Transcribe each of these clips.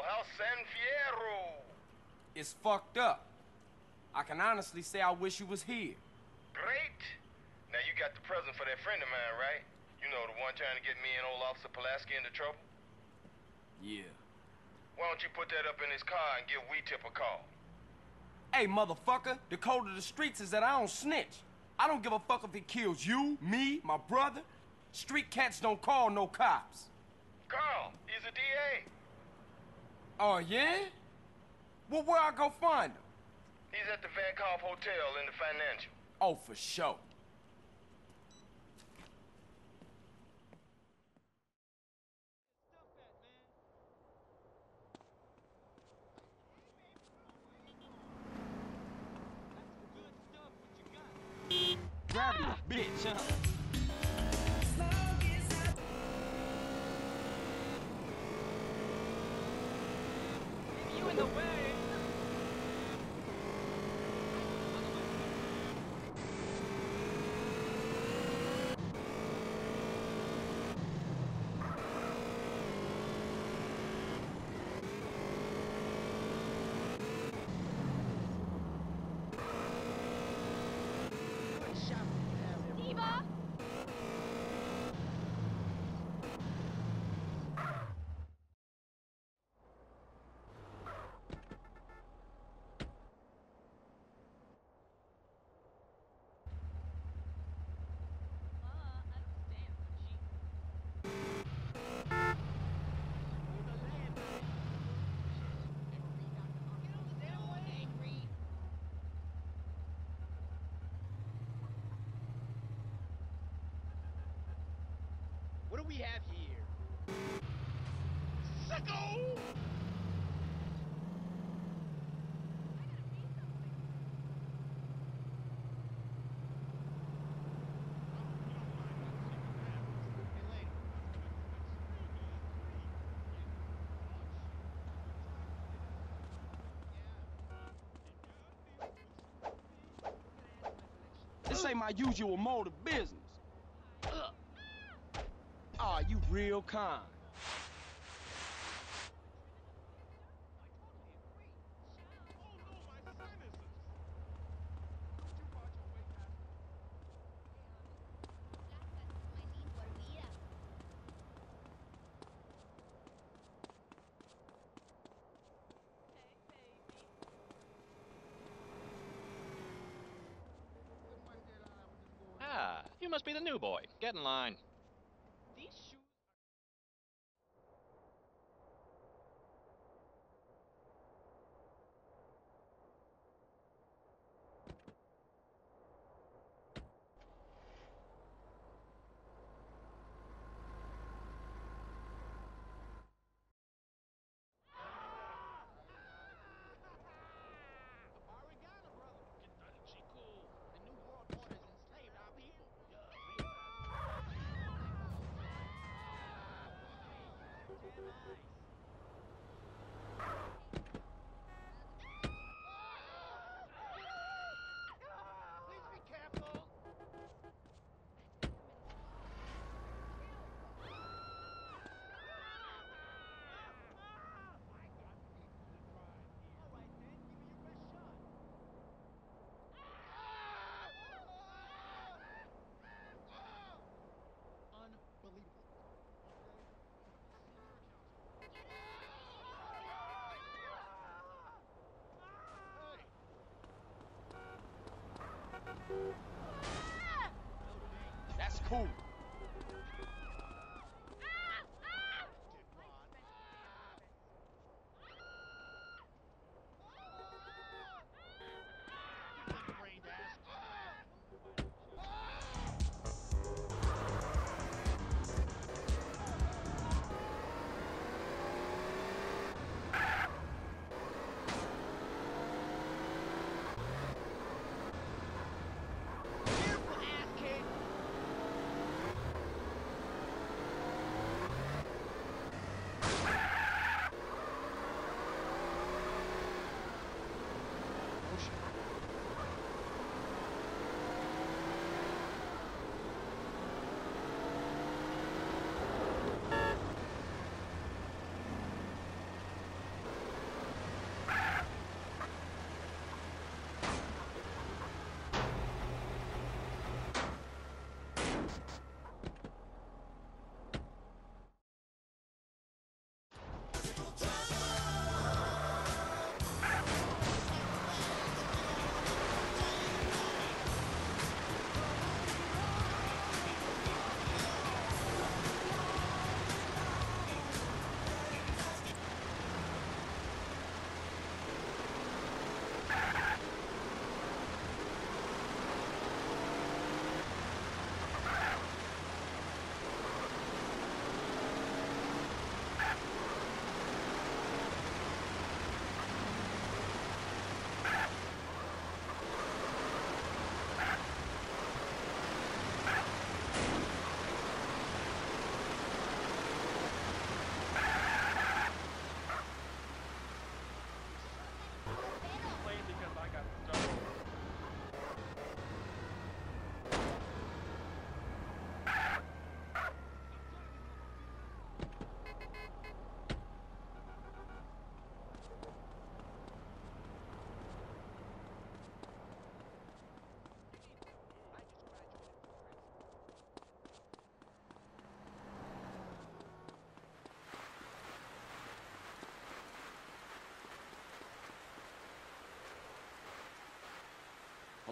House San Fierro. It's fucked up. I can honestly say I wish you was here. Great. Now you got the present for that friend of mine, right? You know, the one trying to get me and old Officer Pulaski into trouble? Yeah. Why don't you put that up in his car and give Weetip a call? Hey, motherfucker, the code of the streets is that I don't snitch. I don't give a fuck if he kills you, me, my brother. Street cats don't call no cops. Carl, he's a DA. Oh, yeah? Well, where I go find him? He's at the Vankov Hotel in the Financial. Oh, for sure. Gravity, bitch, huh? You in the way. What do we have here? Sicko! This ain't my usual mode of business. Aw, you real kind. Ah, you must be the new boy. Get in line. These shoes. That's cool.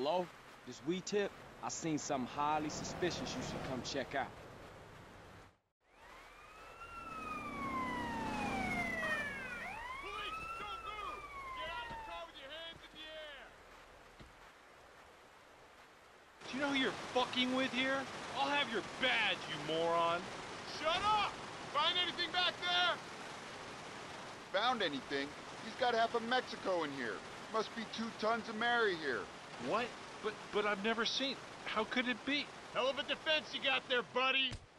Hello? This we tip? I seen something highly suspicious you should come check out. Police, don't move! Get out of the car with your hands in the air! Do you know who you're fucking with here? I'll have your badge, you moron. Shut up! Find anything back there? Found anything? He's got half of Mexico in here. Must be 2 tons of Mary here. What? But I've never seen. How could it be? Hell of a defense you got there, buddy!